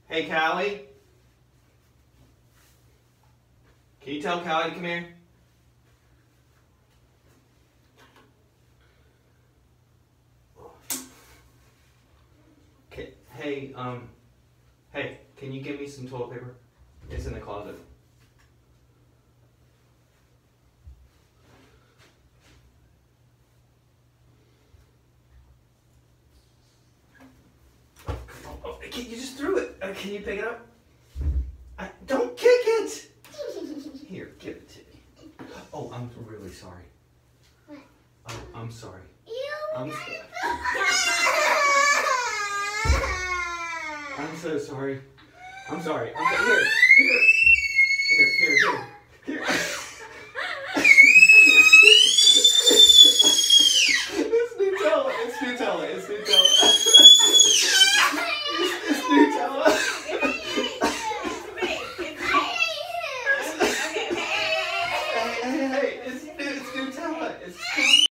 Hey, Calley? Can you tell Calley to come here? Okay, hey, can you give me some toilet paper? It's in the closet. Oh, you just threw it. Can you pick it up? Don't kick it! Here, give it to me. Oh, I'm really sorry. What? Oh, I'm sorry. I'm so sorry. I'm sorry. Here. It's Nutella. It's Nutella. It's Nutella. It's Nutella. Hey, it's Nutella. It's